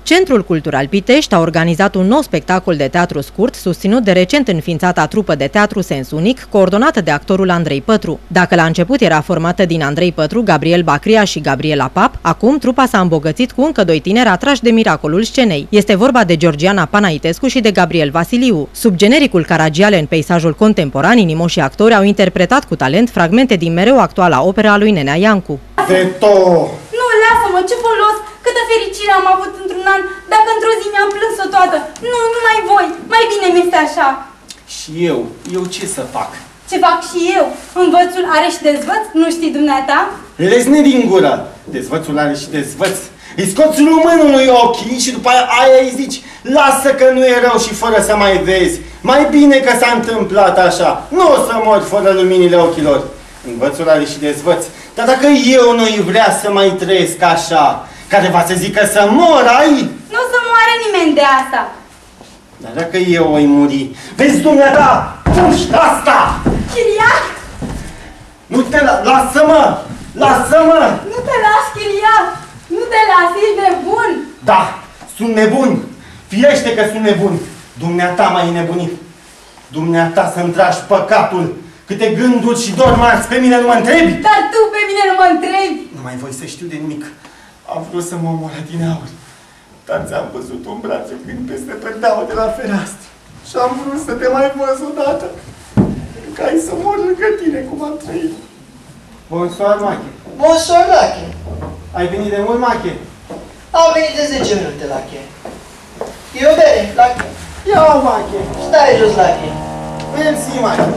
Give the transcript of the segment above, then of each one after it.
Centrul Cultural Pitești a organizat un nou spectacol de teatru scurt, susținut de recent înființata trupă de teatru Sens Unic, coordonată de actorul Andrei Pătru. Dacă la început era formată din Andrei Pătru, Gabriel Bacria și Gabriela Pap, acum trupa s-a îmbogățit cu încă doi tineri atrași de miracolul scenei. Este vorba de Georgiana Panaitescu și de Gabriel Vasiliu. Sub genericul Caragiale în peisajul contemporan, inimoșii actori au interpretat cu talent fragmente din mereu actuala opera a lui Nenea Iancu. Nu, lasă-mă, ce folos! Câtă fericire am avut într-un an, dacă într-o zi mi-am plâns-o toată. Nu, nu mai voi, mai bine mi-este așa. Și eu ce să fac? Ce fac și eu? Învățul are și dezvăț, nu știi dumneata? Lesne din gură! Dezvățul are și dezvăț. Îi scoți lumânului ochii și după aia îi zici, lasă că nu e rău și fără să mai vezi. Mai bine că s-a întâmplat așa. Nu o să mori fără luminile ochilor. Învățul are și dezvăț. Dar dacă eu nu-i vrea să mai trăiesc așa, care va să zică să mor aici? Nu o să moare nimeni de asta. Dar dacă eu oi muri, vezi dumneata, pușca asta! Chiriac! Nu te lasă-mă! Lasă-mă! Nu te las, Chiriac! Nu te las, ești nebun! Da, sunt nebun! Firește că sunt nebun! Dumneata m-ai nebunit! Dumneata să-mi tragi păcatul! Câte gânduri și dormați, pe mine nu mă întrebi? Dar tu pe mine nu mă întrebi! Nu mai voi să știu de nimic. Am vrut să mă omor din aur. Dar ți-am văzut un braț când peste perdeaua de la fereastră. Și am vrut să te mai văz odată. Că ai să mor lângă tine, cum am trăit. Bonsoir, Mache. Bonsoir, Lache. Ai venit de mult, Mache? Am venit de 10 minute, Lache. E o bere, Lache. Ia-o, Mache. Stai jos, Lache. Mersi, Mache.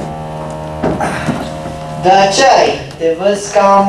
Dar ce ai? Te văz cam...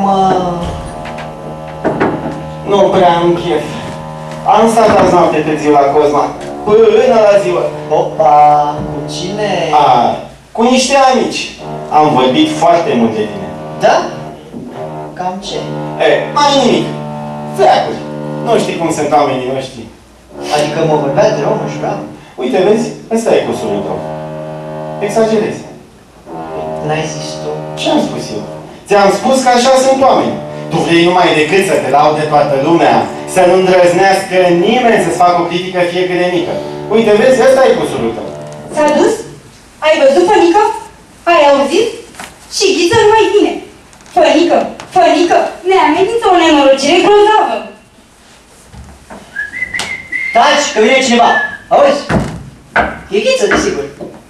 Nu prea am chef. Am stat azi noapte târziu la Cosma. Până la ziua. Opa, cu cine? Cu niște amici. Am vorbit foarte mult de tine. Da? Cam ce? Mai nimic. Freacuri. Nu știi cum sunt oamenii noștri. Adică mă vorbea de om, își vreau. Uite, vezi? Ăsta e cusurul tău. Exagerezi. N-ai zis tu? Ce-am spus eu? Ți-am spus că așa sunt oameni. Tu vrei numai decât să te laude toată lumea, să nu îndrăznească nimeni să-ți facă o critică fie cât de mică. Uite, vezi? Ăsta e cusurul tău. S-a dus? Ai văzut, Fănică? Ai auzit? Și ghiță nu mai vine. Fănică, Fănică, ne amenință o nenorocire grozavă. Taci, că vine cineva. Auzi? E Ghiță, desigur.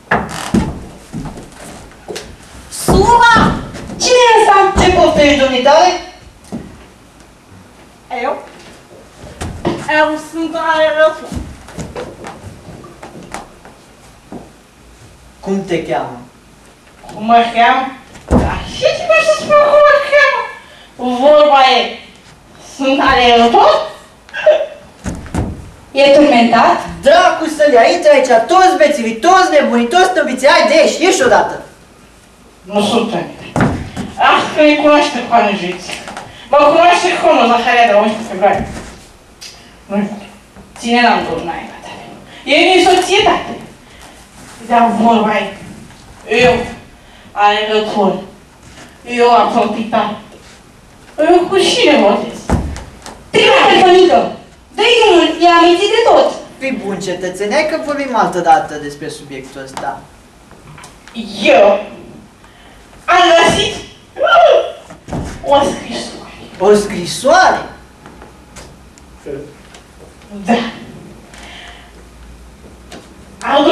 Suma! Cine e ăsta? Ce poftești, domnitale? Eu sunt aerofon. Cum te cheamă? Cum mă cheamă? Și ce mai să spun cum mă cheamă? Vorba e, sunt alerător? E turmentat? Dracu să-l ia, intră aici, toți bețivii, toți nebunii, toți tăbiții, haide, ieși odată! Nu sunt nebuni. Asta îi cunoaște cu anăjiți. Mă cunoaște Conul Zaharia de 11 februarie. Nu știu, ține n-am tot naibatea. E din societate. Dar vorba e, eu, alerător, eu apropietar, eu cu cine votez? Trimite-l, Fănică! Dă-i drumul, e amețit de tot! Fii bun, cetățene, hai că vorbim altă dată despre subiectul ăsta. Eu am găsit o scrisoare. O scrisoare? Da. Al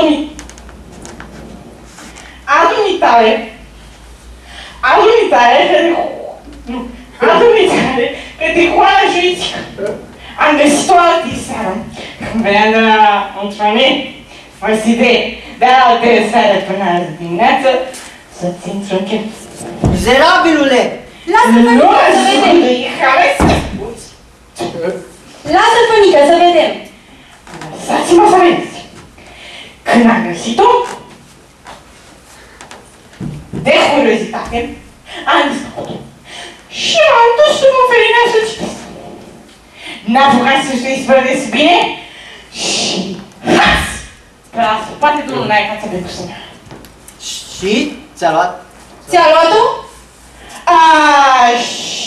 dumitare către Juana Juițică. Am găsit-o alte seară, când veneam de la într-o fost idee de alte seară până azi dimineață să-ți intru în chef. Mizerabilule! Lasă-l, Fănică, să vedem! Lasă-l, Fănică, să vedem! Lăsați-mă să vedeți! Când am găsit-o, de curiozitate, am deschis-o și m-am dus în oferina să citesc. N-apucat să știți spărădesc bine și haț! Că la spate de lumea e față de cusura. Și? Ți-a luat? Ți-a luat-o? Așa.